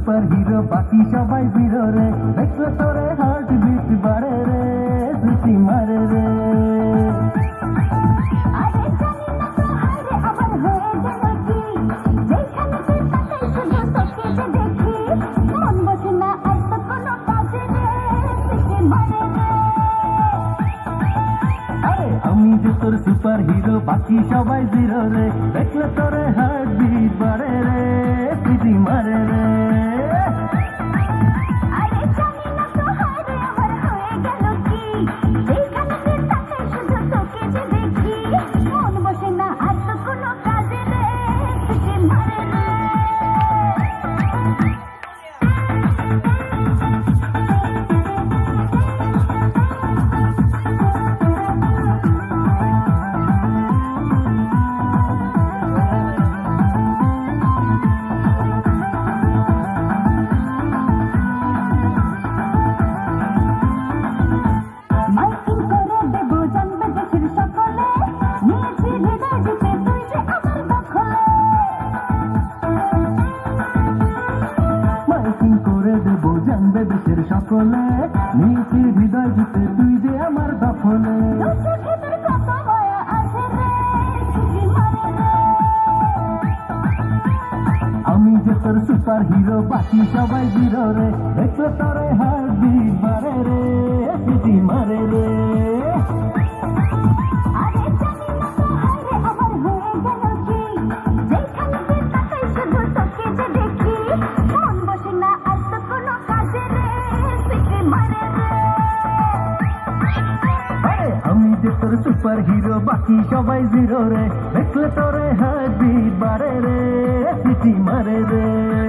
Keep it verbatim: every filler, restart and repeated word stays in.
Super hero বাকি সবাই zero রে, দেখলে তোরে হার্ট বিট বাড়ে রে, সিটি মারে রে। আমি যে তোর সুপার হিরো বাকি সবাই জিরো রে, দেখলে তোরে হার্ট বিট বাড়ে রে, সিটি মারে রে। করে দেব জানবে দেশের সকলে, নিচে হৃদয় দিতে তুই যে আমার দখলে। আমি যে তোর সুপার হিরো বাকি সবাই জিরো রে, দেখলে তোরে হার্ট বিট বাড়ে রে, সিটি মারে রে। আমি যে তোর সুপার হিরো বাকি সবাই জিরো রে, দেখলে তোরে হার্ট বিট বাড়ে রে, সিটি মারে রে।